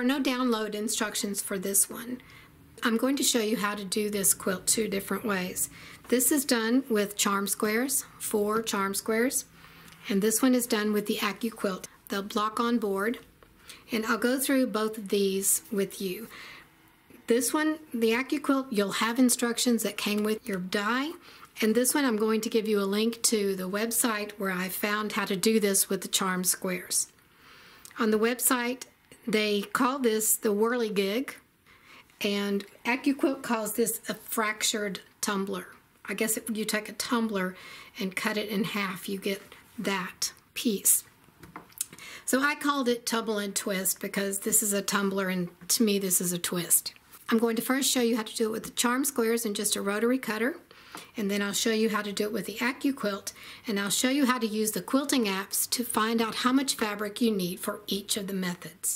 are no download instructions for this one. I'm going to show you how to do this quilt 2 different ways. This is done with charm squares, 4 charm squares, and this one is done with the AccuQuilt. They'll block on board, and I'll go through both of these with you. This one, the AccuQuilt, you'll have instructions that came with your die, and this one I'm going to give you a link to the website where I found how to do this with the charm squares. On the website, they call this the whirligig, and AccuQuilt calls this a fractured tumbler. I guess if you take a tumbler and cut it in half, you get that piece. So I called it tumble and twist because this is a tumbler and to me this is a twist. I'm going to first show you how to do it with the charm squares and just a rotary cutter, and then I'll show you how to do it with the AccuQuilt, and I'll show you how to use the quilting apps to find out how much fabric you need for each of the methods.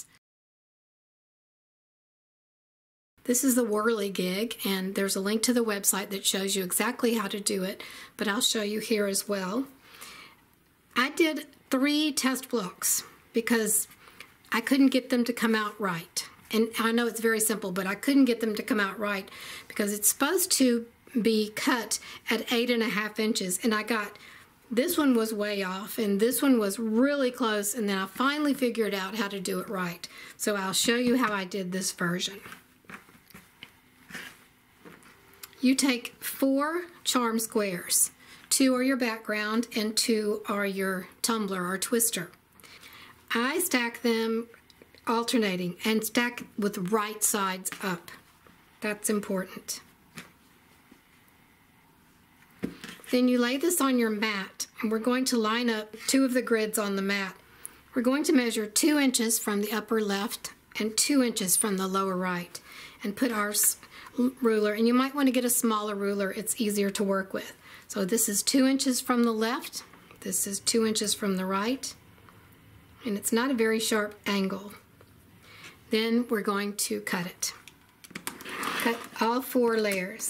This is the whirligig, and there's a link to the website that shows you exactly how to do it, but I'll show you here as well. I did 3 test blocks because I couldn't get them to come out right. And I know it's very simple, but I couldn't get them to come out right because it's supposed to be cut at 8.5 inches, and I got, this one was way off and this one was really close, and then I finally figured out how to do it right. So I'll show you how I did this version. You take 4 charm squares. 2 are your background and 2 are your tumbler or twister. I stack them alternating and stack with right sides up. That's important. Then you lay this on your mat, and we're going to line up 2 of the grids on the mat. We're going to measure 2 inches from the upper left and 2 inches from the lower right, and put our ruler, and you might want to get a smaller ruler, it's easier to work with. So this is 2 inches from the left, this is 2 inches from the right, and it's not a very sharp angle. Then we're going to cut it. Cut all 4 layers.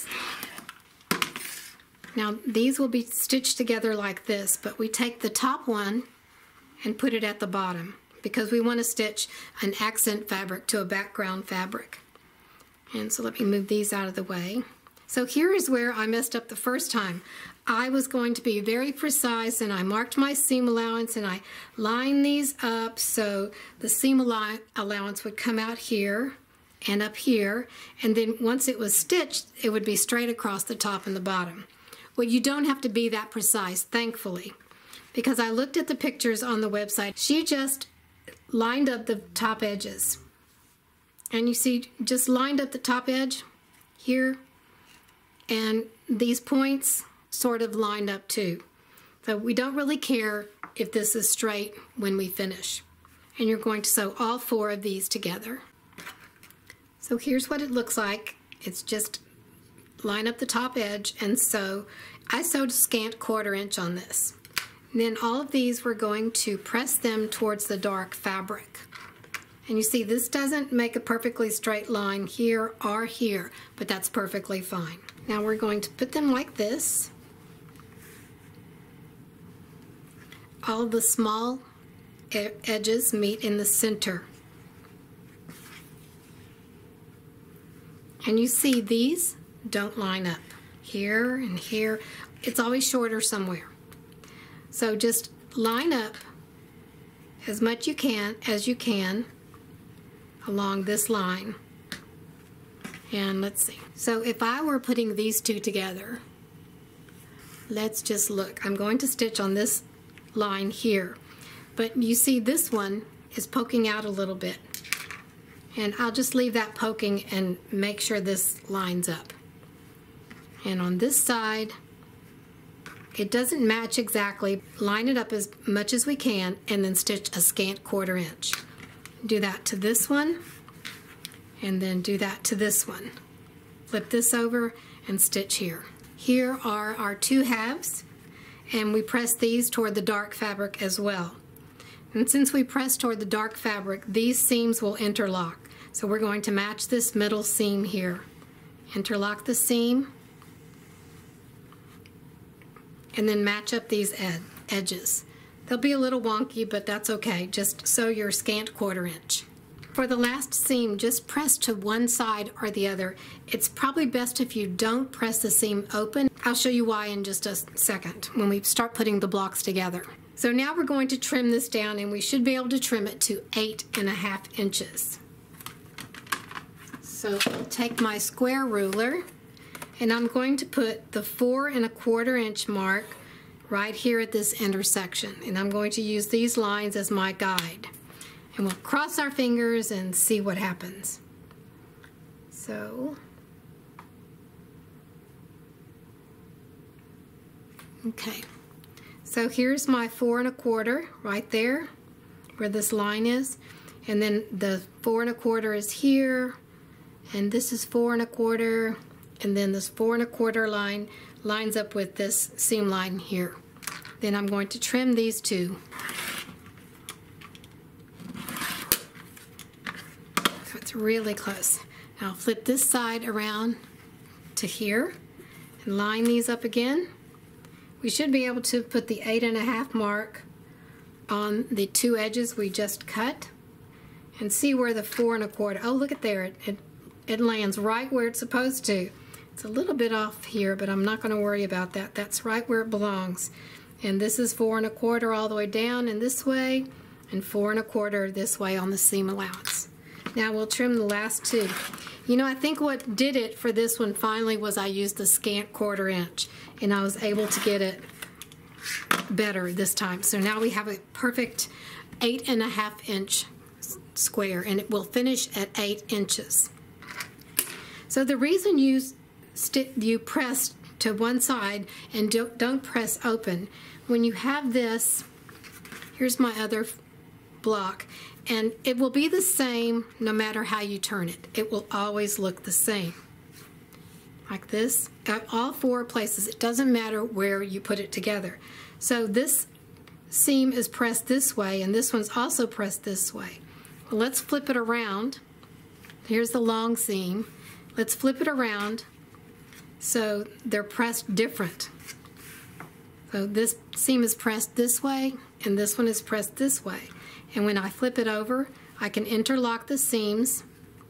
Now these will be stitched together like this, but we take the top one and put it at the bottom because we want to stitch an accent fabric to a background fabric. And so let me move these out of the way. So here is where I messed up the first time. I was going to be very precise, and I marked my seam allowance, and I lined these up so the seam allowance would come out here and up here, and then once it was stitched, it would be straight across the top and the bottom. Well, you don't have to be that precise, thankfully, because I looked at the pictures on the website. She just lined up the top edges. And you see, just lined up the top edge here, and these points sort of lined up too. So we don't really care if this is straight when we finish. And you're going to sew all 4 of these together. So here's what it looks like. It's just line up the top edge and sew. I sewed a scant 1/4 inch on this. And then all of these we're going to press them towards the dark fabric. And you see, this doesn't make a perfectly straight line here or here, but that's perfectly fine. Now we're going to put them like this. All the small edges meet in the center. And you see these don't line up. Here and here, it's always shorter somewhere. So just line up as much as you can along this line. And let's see. So if I were putting these 2 together, let's just look. I'm going to stitch on this line here, but you see this one is poking out a little bit, and I'll just leave that poking and make sure this lines up. And on this side, it doesn't match exactly. Line it up as much as we can and then stitch a scant 1/4 inch. Do that to this one, and then do that to this one. Flip this over and stitch here. Here are our 2 halves, and we press these toward the dark fabric as well. And since we press toward the dark fabric, these seams will interlock. So we're going to match this middle seam here. Interlock the seam, and then match up these edges. They'll be a little wonky, but that's okay. Just sew your scant 1/4 inch. For the last seam, just press to one side or the other. It's probably best if you don't press the seam open. I'll show you why in just a second when we start putting the blocks together. So now we're going to trim this down, and we should be able to trim it to 8.5 inches. So I'll take my square ruler, and I'm going to put the 4 1/4 inch mark right here at this intersection, and I'm going to use these lines as my guide. And we'll cross our fingers and see what happens. So, okay. So here's my 4 1/4 right there, where this line is. And then the 4 1/4 is here, and this is 4 1/4, and then this 4 1/4 line lines up with this seam line here. Then I'm going to trim these two. So it's really close. Now I'll flip this side around to here and line these up again. We should be able to put the 8.5 mark on the two edges we just cut and see where the 4 1/4, oh look at there, it lands right where it's supposed to. It's a little bit off here, but I'm not going to worry about that. That's right where it belongs. And this is 4 1/4 all the way down and this way, and 4 1/4 this way on the seam allowance. Now we'll trim the last two. You know, I think what did it for this one finally was I used the scant 1/4 inch, and I was able to get it better this time. So now we have a perfect 8.5 inch square, and it will finish at 8 inches. So the reason you press to one side and don't press open, when you have this, here's my other block, and it will be the same no matter how you turn it. It will always look the same. Like this, at all 4 places. It doesn't matter where you put it together. So this seam is pressed this way, and this one's also pressed this way. Well, let's flip it around. Here's the long seam. Let's flip it around so they're pressed different. So this seam is pressed this way, and this one is pressed this way. And when I flip it over, I can interlock the seams,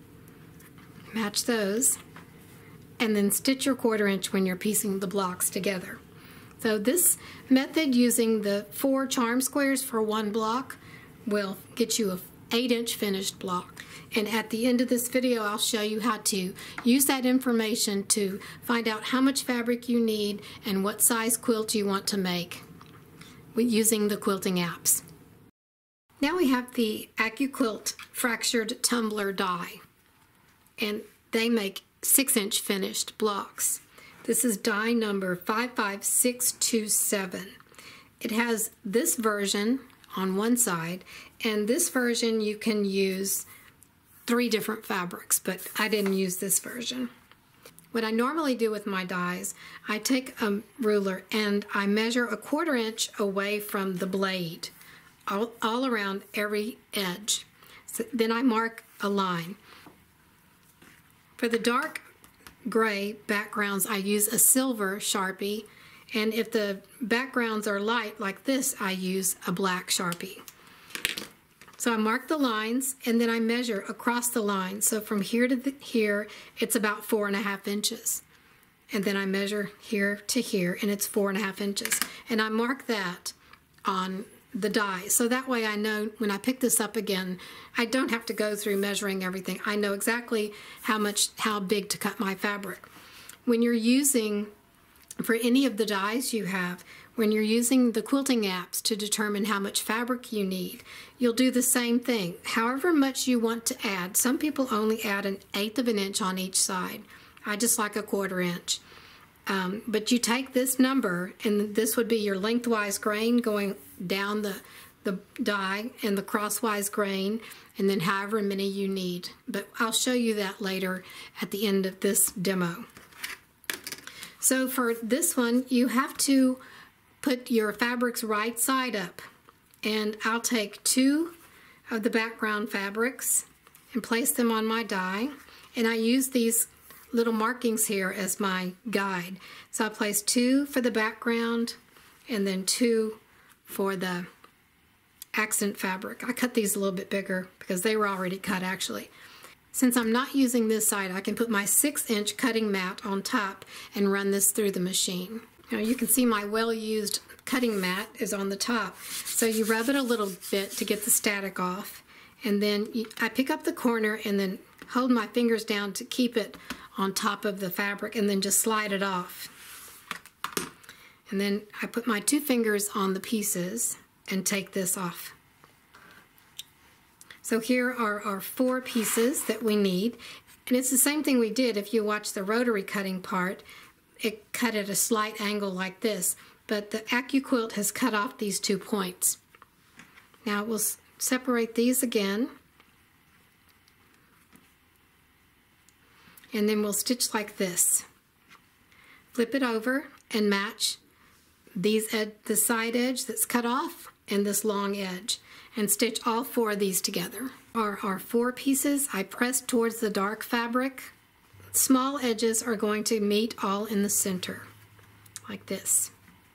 match those, and then stitch your 1/4 inch when you're piecing the blocks together. So this method, using the 4 charm squares for one block, will get you a 8-inch finished block. And at the end of this video, I'll show you how to use that information to find out how much fabric you need and what size quilt you want to make using the quilting apps. Now we have the AccuQuilt fractured tumbler die, and they make 6-inch finished blocks. This is die number 55627. It has this version on one side, and this version you can use 3 different fabrics, but I didn't use this version. What I normally do with my dies, I take a ruler and I measure a 1/4 inch away from the blade, all around every edge. So then I mark a line. For the dark gray backgrounds, I use a silver Sharpie, and if the backgrounds are light like this, I use a black Sharpie. So I mark the lines, and then I measure across the line. So from here to here, it's about 4.5 inches. And then I measure here to here, and it's 4.5 inches. And I mark that on the die. So that way I know when I pick this up again, I don't have to go through measuring everything. I know exactly how big to cut my fabric. When you're using, for any of the dies you have, when you're using the quilting apps to determine how much fabric you need, you'll do the same thing. However much you want to add. Some people only add 1/8 of an inch on each side. I just like a 1/4 inch. But you take this number, and this would be your lengthwise grain going down the die, and the crosswise grain, and then however many you need. But I'll show you that later at the end of this demo. So for this one, you have to put your fabrics right side up, and I'll take 2 of the background fabrics and place them on my die, and I use these little markings here as my guide. So I place 2 for the background and then 2 for the accent fabric. I cut these a little bit bigger because they were already cut actually. Since I'm not using this side, I can put my 6-inch cutting mat on top and run this through the machine. Now you can see my well-used cutting mat is on the top. So you rub it a little bit to get the static off, and then I pick up the corner and then hold my fingers down to keep it on top of the fabric, and then just slide it off. And then I put my 2 fingers on the pieces and take this off. So here are our 4 pieces that we need, and it's the same thing we did. If you watch the rotary cutting part, it cut at a slight angle like this, but the AccuQuilt has cut off these 2 points. Now we'll separate these again, and then we'll stitch like this. Flip it over and match the side edge that's cut off and this long edge, and stitch all 4 of these together. Our 4 pieces I pressed towards the dark fabric. Small edges are going to meet all in the center, like this.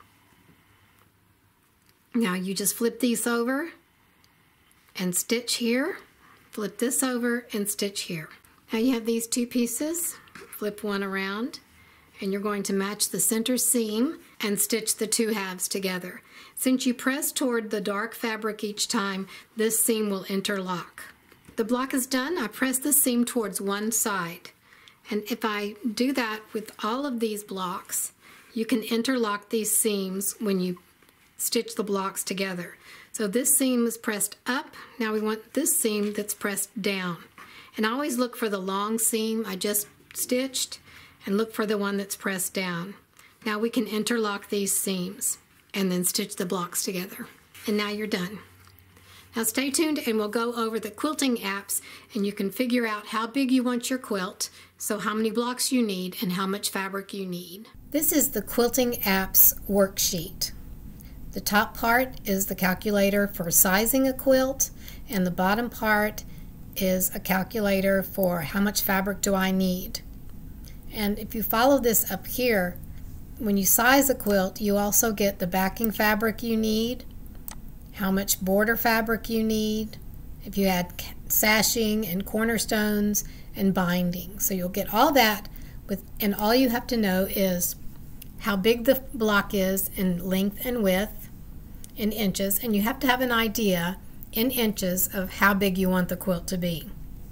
Now you just flip these over and stitch here, flip this over and stitch here. Now you have these 2 pieces, flip one around, and you're going to match the center seam and stitch the 2 halves together. Since you press toward the dark fabric each time, this seam will interlock. The block is done. I press the seam towards one side. And if I do that with all of these blocks, you can interlock these seams when you stitch the blocks together. So this seam is pressed up. Now we want this seam that's pressed down. And I always look for the long seam I just stitched and look for the one that's pressed down. Now we can interlock these seams and then stitch the blocks together. And now you're done. Now stay tuned and we'll go over the quilting apps, and you can figure out how big you want your quilt, so how many blocks you need and how much fabric you need. This is the quilting apps worksheet. The top part is the calculator for sizing a quilt, and the bottom part is a calculator for how much fabric do I need. And if you follow this up here, when you size a quilt, you also get the backing fabric you need, how much border fabric you need, if you add sashing and cornerstones and binding. So you'll get all that, and all you have to know is how big the block is in length and width in inches, and you have to have an idea in inches of how big you want the quilt to be.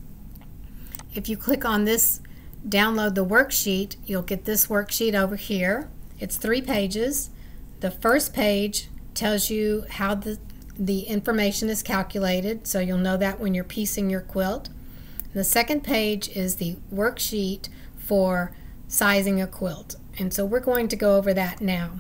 If you click on this, download the worksheet, you'll get this worksheet over here. It's 3 pages. The first page tells you how the information is calculated, so you'll know that when you're piecing your quilt. The second page is the worksheet for sizing a quilt, and so we're going to go over that now.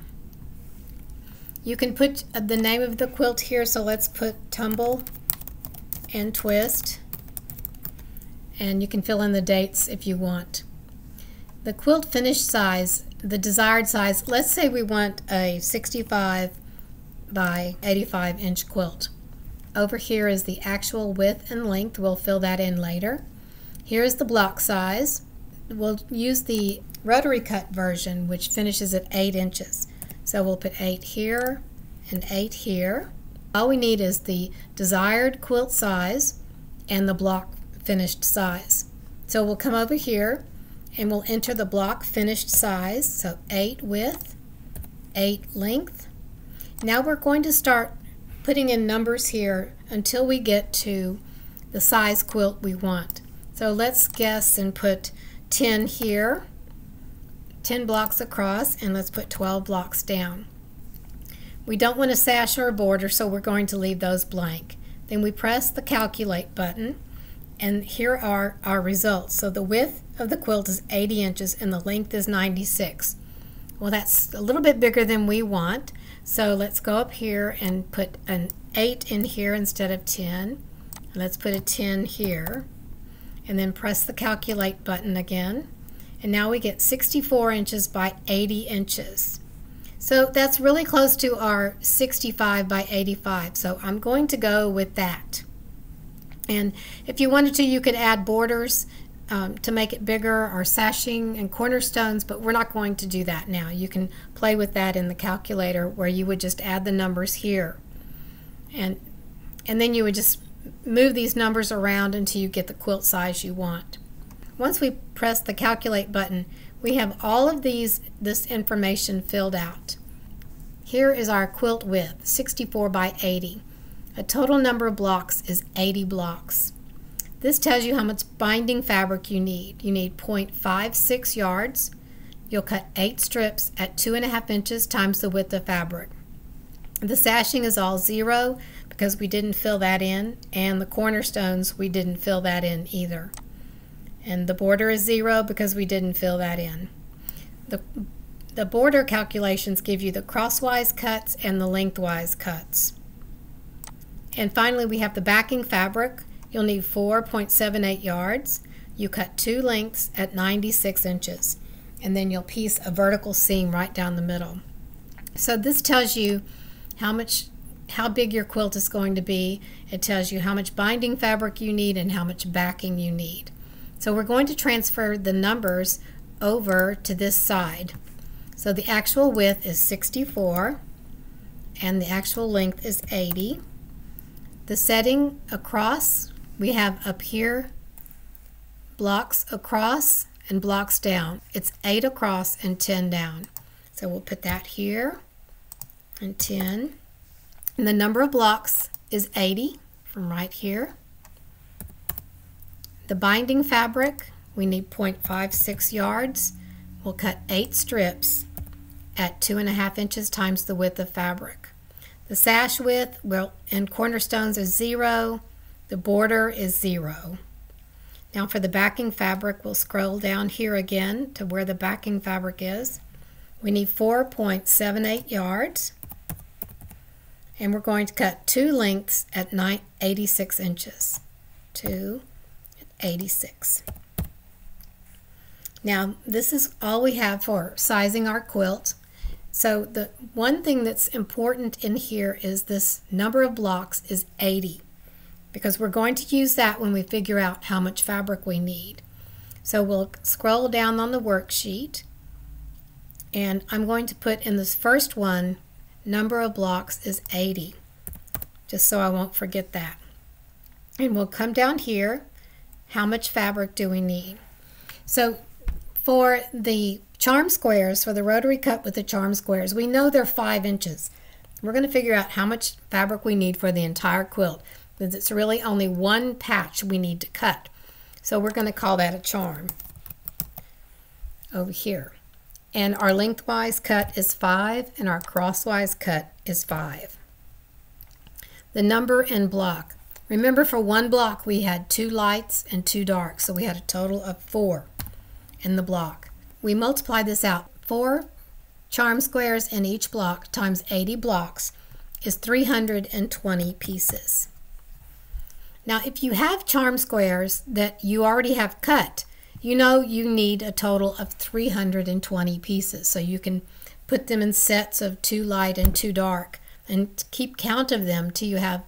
You can put the name of the quilt here, so let's put Tumble and Twist, and you can fill in the dates if you want. The quilt finished size, the desired size, let's say we want a 65 by 85 inch quilt. Over here is the actual width and length. We'll fill that in later. Here's the block size. We'll use the rotary cut version, which finishes at 8 inches. So we'll put 8 here and 8 here. All we need is the desired quilt size and the block finished size. So we'll come over here and we'll enter the block finished size, so 8 width, 8 length. Now we're going to start putting in numbers here until we get to the size quilt we want. So let's guess and put 10 here, 10 blocks across, and let's put 12 blocks down. We don't want a sash or a border, so we're going to leave those blank. Then we press the calculate button, and here are our results. So the width of the quilt is 80 inches and the length is 96. Well, that's a little bit bigger than we want, so let's go up here and put an 8 in here instead of 10. Let's put a 10 here, and then press the calculate button again, and now we get 64 inches by 80 inches. So that's really close to our 65 by 85, so I'm going to go with that. And if you wanted to, you could add borders to make it bigger, or sashing and cornerstones, but we're not going to do that now. You can play with that in the calculator, where you would just add the numbers here. And And then you would just move these numbers around until you get the quilt size you want. Once we press the calculate button, we have all of this information filled out. Here is our quilt width, 64 by 80. A total number of blocks is 80 blocks. This tells you how much binding fabric you need. You need 0.56 yards. You'll cut 8 strips at 2.5 inches times the width of fabric. The sashing is all 0 because we didn't fill that in, and the cornerstones we didn't fill that in either. And the border is 0 because we didn't fill that in. The border calculations give you the crosswise cuts and the lengthwise cuts. And finally, we have the backing fabric. You'll need 4.78 yards. You cut 2 lengths at 96 inches. And then you'll piece a vertical seam right down the middle. So this tells you how big your quilt is going to be. It tells you how much binding fabric you need and how much backing you need. So we're going to transfer the numbers over to this side. So the actual width is 64 and the actual length is 80. The setting across, we have up here blocks across and blocks down. It's 8 across and 10 down. So we'll put that here and 10. And the number of blocks is 80 from right here. The binding fabric, we need 0.56 yards. We'll cut 8 strips at 2.5 inches times the width of fabric. The sash width, well, and cornerstones is 0. The border is 0. Now for the backing fabric, we'll scroll down here again to where the backing fabric is. We need 4.78 yards. And we're going to cut 2 lengths at 86 inches. 2 at 86. Now this is all we have for sizing our quilt. So the one thing that's important in here is this number of blocks is 80, because we're going to use that when we figure out how much fabric we need. So we'll scroll down on the worksheet, and I'm going to put in this first one, number of blocks is 80, just so I won't forget that. And we'll come down here, how much fabric do we need? So for the charm squares, for the rotary cut with the charm squares, we know they're 5 inches. We're going to figure out how much fabric we need for the entire quilt, because it's really only one patch we need to cut. So we're going to call that a charm over here. And our lengthwise cut is 5 and our crosswise cut is 5. The number in block. Remember, for one block we had 2 lights and 2 darks, so we had a total of 4 in the block. We multiply this out. 4 charm squares in each block times 80 blocks is 320 pieces. Now if you have charm squares that you already have cut, you know you need a total of 320 pieces. So you can put them in sets of 2 light and 2 dark and keep count of them till you have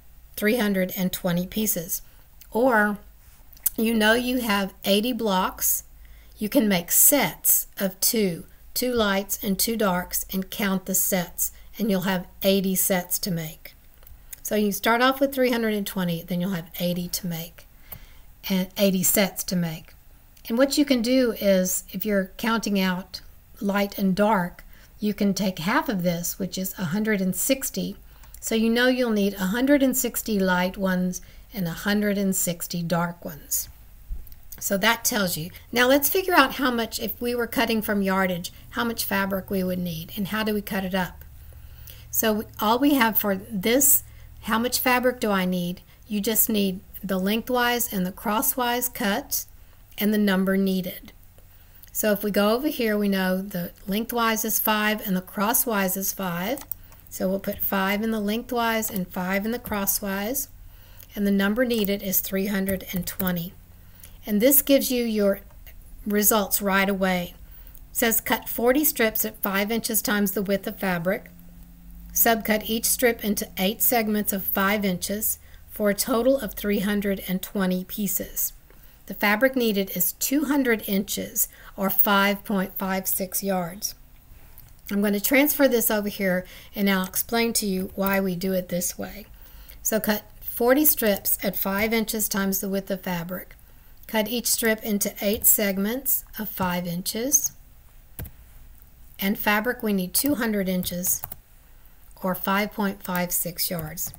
320 pieces. Or you know you have 80 blocks. You can make sets of 2 lights and 2 darks, and count the sets, and you'll have 80 sets to make. So you start off with 320, then you'll have 80 to make, and 80 sets to make. And what you can do is, if you're counting out light and dark, you can take half of this, which is 160. So you know you'll need 160 light ones and 160 dark ones. So that tells you. Now let's figure out how much, if we were cutting from yardage, how much fabric we would need, and how do we cut it up. So all we have for this, how much fabric do I need? You just need the lengthwise and the crosswise cuts and the number needed. So if we go over here, we know the lengthwise is 5 and the crosswise is 5. So we'll put 5 in the lengthwise and 5 in the crosswise, and the number needed is 320. And this gives you your results right away. It says cut 40 strips at 5 inches times the width of fabric. Subcut each strip into 8 segments of 5 inches for a total of 320 pieces. The fabric needed is 200 inches or 5.56 yards. I'm going to transfer this over here, and I'll explain to you why we do it this way. So cut 40 strips at 5 inches times the width of fabric. Cut each strip into 8 segments of 5 inches. And fabric, we need 200 inches or 5.56 yards.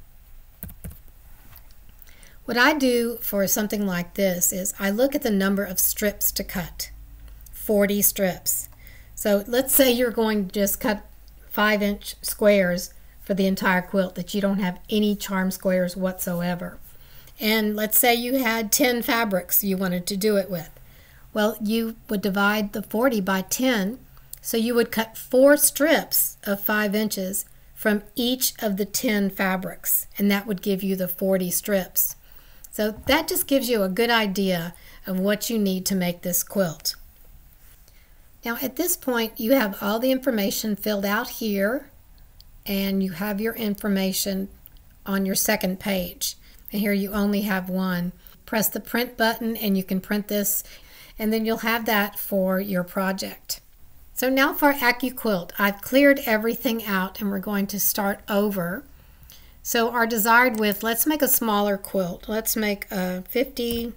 What I do for something like this is I look at the number of strips to cut. 40 strips. So let's say you're going to just cut 5-inch squares for the entire quilt, that you don't have any charm squares whatsoever. And let's say you had 10 fabrics you wanted to do it with. Well, you would divide the 40 by 10, so you would cut 4 strips of 5 inches from each of the 10 fabrics, and that would give you the 40 strips. So that just gives you a good idea of what you need to make this quilt. Now at this point you have all the information filled out here, and you have your information on your second page. And here you only have one. Press the print button and you can print this, and then you'll have that for your project. So now for AccuQuilt, I've cleared everything out and we're going to start over. So our desired width, let's make a smaller quilt. Let's make a 50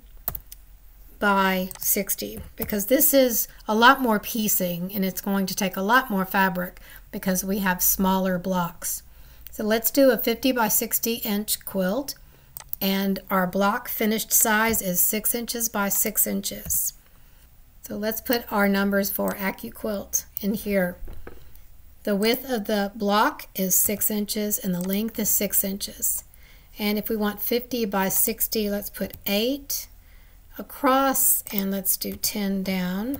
by 60, because this is a lot more piecing and it's going to take a lot more fabric because we have smaller blocks. So let's do a 50 by 60 inch quilt, and our block finished size is 6 inches by 6 inches. So let's put our numbers for AccuQuilt in here. The width of the block is 6 inches and the length is 6 inches. And if we want 50 by 60, let's put 8 across and let's do 10 down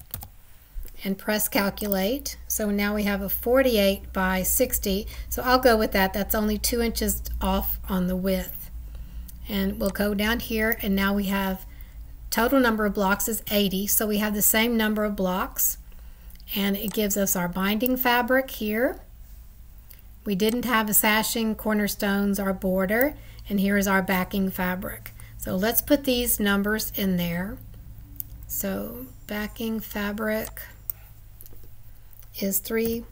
and press calculate. So now we have a 48 by 60. So I'll go with that. That's only 2 inches off on the width. And we'll go down here, and now we have total number of blocks is 80. So we have the same number of blocks, and it gives us our binding fabric here. We didn't have a sashing, cornerstones, our border, and here is our backing fabric. So let's put these numbers in there. So backing fabric is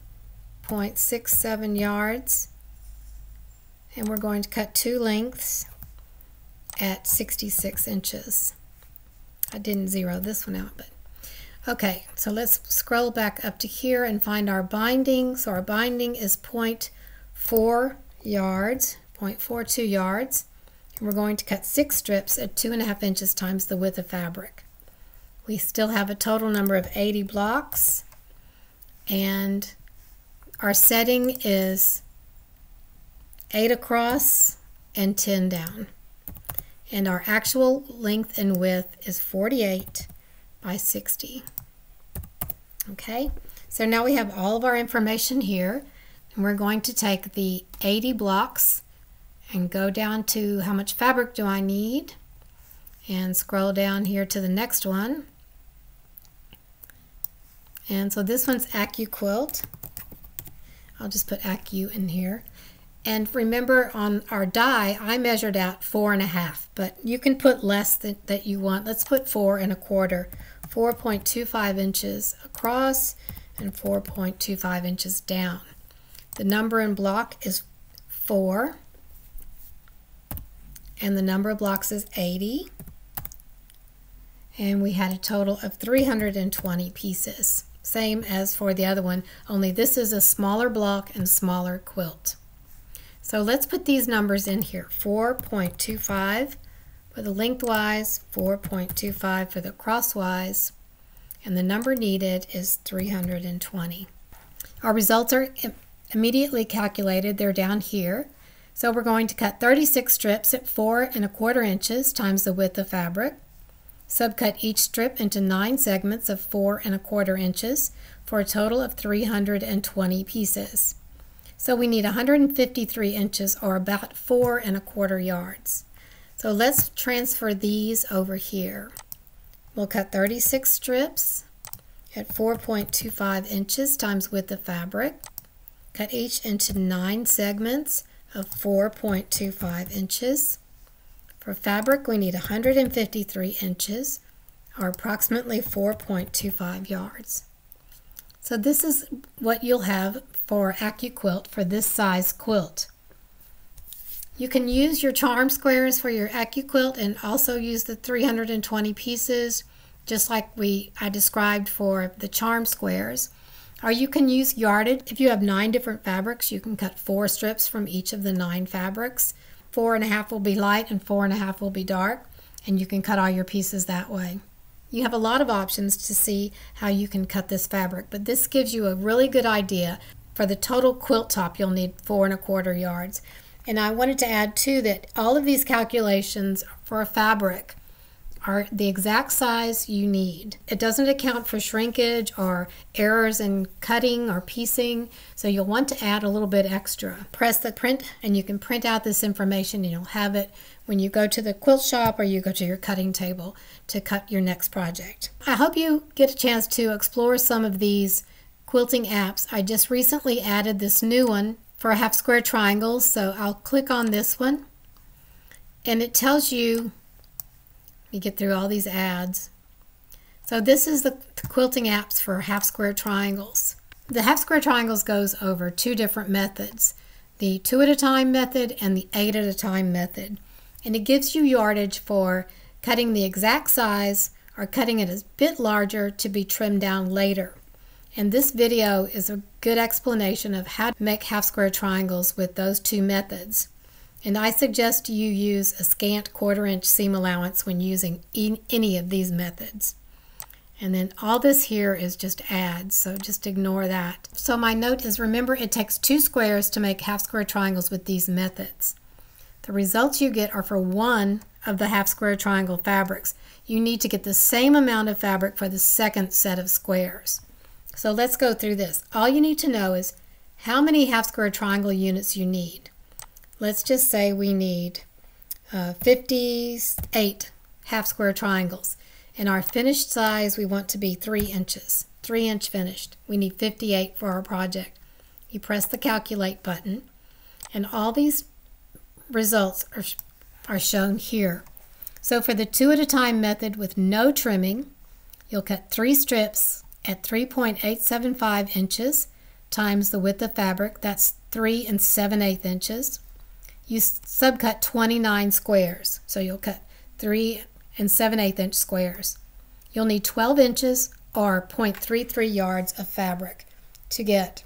3.67 yards, and we're going to cut 2 lengths at 66 inches. I didn't zero this one out, but okay, so let's scroll back up to here and find our binding. So our binding is 0.4 yards, 0.42 yards, and we're going to cut 6 strips at 2.5 inches times the width of fabric. We still have a total number of 80 blocks, and our setting is 8 across and 10 down. And our actual length and width is 48 by 60. Okay, so now we have all of our information here, and we're going to take the 80 blocks and go down to how much fabric do I need, and scroll down here to the next one. And so this one's AccuQuilt. I'll just put Accu in here. And remember, on our die, I measured out 4.5, but you can put less that you want. Let's put 4.25, 4.25 inches across and 4.25 inches down. The number in block is 4, and the number of blocks is 80. And we had a total of 320 pieces. Same as for the other one, only this is a smaller block and smaller quilt. So let's put these numbers in here. 4.25 for the lengthwise, 4.25 for the crosswise, and the number needed is 320. Our results are immediately calculated. They're down here. So we're going to cut 36 strips at 4.25 inches times the width of fabric. Subcut each strip into 9 segments of 4.25 inches for a total of 320 pieces. So we need 153 inches, or about 4.25 yards. So let's transfer these over here. We'll cut 36 strips at 4.25 inches times width of fabric. Cut each into 9 segments of 4.25 inches. For fabric, we need 153 inches, or approximately 4.25 yards. So this is what you'll have for AccuQuilt for this size quilt. You can use your charm squares for your AccuQuilt and also use the 320 pieces, just like I described for the charm squares. Or you can use yardage. If you have 9 different fabrics, you can cut 4 strips from each of the 9 fabrics. 4.5 will be light and 4.5 will be dark, and you can cut all your pieces that way. You have a lot of options to see how you can cut this fabric, but this gives you a really good idea. For the total quilt top, you'll need 4.25 yards. And I wanted to add too that all of these calculations for a fabric are the exact size you need. It doesn't account for shrinkage or errors in cutting or piecing, so you'll want to add a little bit extra. Press the print and you can print out this information, and you'll have it when you go to the quilt shop or you go to your cutting table to cut your next project. I hope you get a chance to explore some of these quilting apps. I just recently added this new one for half square triangles, so I'll click on this one and it tells you, you get through all these ads. So this is the quilting apps for half square triangles. The half square triangles goes over 2 different methods, the 2 at a time method and the 8 at a time method. And it gives you yardage for cutting the exact size or cutting it a bit larger to be trimmed down later. And this video is a good explanation of how to make half square triangles with those 2 methods. And I suggest you use a scant 1/4 inch seam allowance when using any of these methods. And then all this here is just ads, so just ignore that. So my note is, remember, it takes 2 squares to make half square triangles with these methods. The results you get are for 1 of the half square triangle fabrics. You need to get the same amount of fabric for the second set of squares. So let's go through this. All you need to know is how many half square triangle units you need. Let's just say we need 58 half square triangles. And our finished size we want to be 3 inches. 3-inch finished. We need 58 for our project. You press the calculate button and all these results are shown here. So for the 2 at a time method with no trimming, you'll cut 3 strips at 3.875 inches times the width of fabric. That's 3 7/8 inches. You subcut 29 squares, so you'll cut 3 7/8 inch squares. You'll need 12 inches or 0.33 yards of fabric to get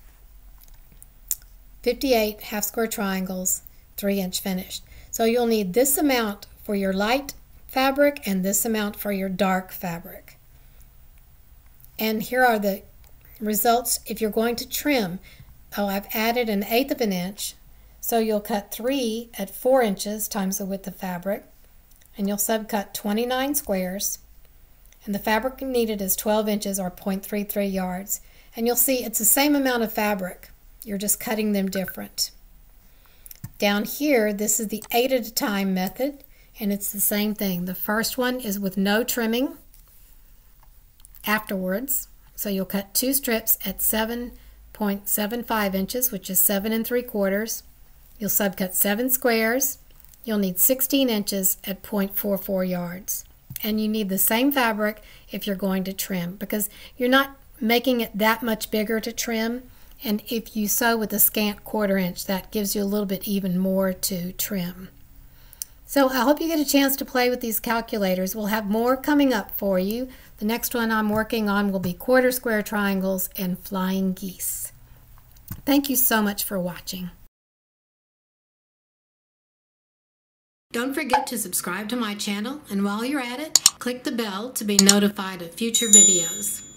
58 half square triangles, 3-inch finished. So you'll need this amount for your light fabric and this amount for your dark fabric. And here are the results if you're going to trim. Oh, I've added 1/8 of an inch. So you'll cut 3 at 4 inches times the width of fabric, and you'll subcut 29 squares, and the fabric needed is 12 inches or 0.33 yards. And you'll see it's the same amount of fabric. You're just cutting them different. Down here, this is the 8 at a time method, and it's the same thing. The first one is with no trimming afterwards. So you'll cut 2 strips at 7.75 inches, which is 7 3/4. You'll subcut 7 squares. You'll need 16 inches at 0.44 yards. And you need the same fabric if you're going to trim, because you're not making it that much bigger to trim. And if you sew with a scant 1/4 inch, that gives you a little bit even more to trim. So I hope you get a chance to play with these calculators. We'll have more coming up for you. The next one I'm working on will be 1/4 square triangles and flying geese. Thank you so much for watching. Don't forget to subscribe to my channel, and while you're at it, click the bell to be notified of future videos.